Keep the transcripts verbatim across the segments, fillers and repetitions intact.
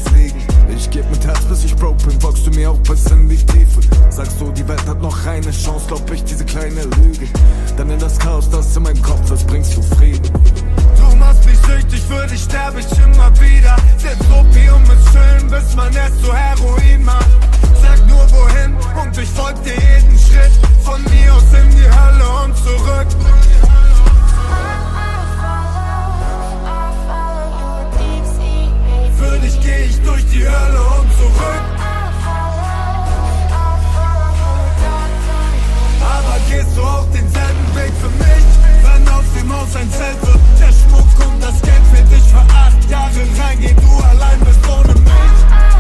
Eis liegen. Ich geb mit Herz, bis ich broke bin, folgst du mir auch bis in die Tiefe. Sagst du, die Welt hat noch eine Chance, glaub ich diese kleine Lüge. Dann in das Chaos, das in meinem Kopf ist, bringst du Frieden. Du machst mich süchtig, für dich sterb ich immer wieder. Selbst Opium ist schön, bis man erst so Heroin macht. Sag nur wohin und ich folg dir jeden Schritt. Von mir aus in die Hölle und zurück. Für dich geh ich durch die Hölle und zurück. Aber gehst du auch denselben Weg für mich? Wenn aus dem Haus ein Zelt wird, der Schmuck und das Geld für dich für acht Jahre rein, geh du allein bist ohne mich.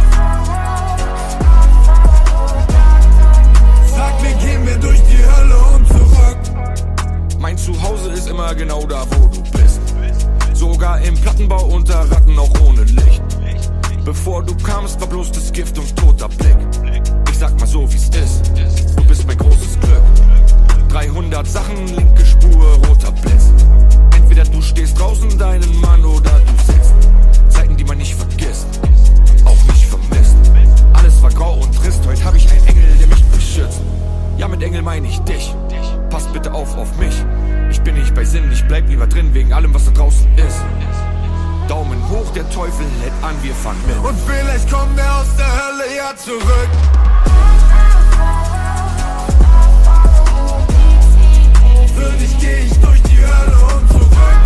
Sag mir, gehen wir durch die Hölle und zurück. Mein Zuhause ist immer genau da, wo du bist. Sogar im Plattenbau unter Ratten, auch ohne Licht. Bevor du kamst, war bloß das Gift und toter Blick. Ich sag mal so, wie's ist, du bist mein großes Glück. dreihundert Sachen, linke Spur, roter Blitz. Entweder du stehst draußen deinen Mann oder du sitzt. Zeiten, die man nicht vergisst, auch nicht vermisst. Alles war grau und trist, heute hab ich einen Engel, der mich beschützt. Ja, mit Engel meine ich dich, passt bitte auf auf mich. Ich bin nicht bei Sinn, ich bleib lieber drin, wegen allem, was da draußen ist. Daumen hoch, der Teufel hält an, wir fahren mit. Und vielleicht kommen wir aus der Hölle ja zurück. Für dich geh ich durch die Hölle und zurück.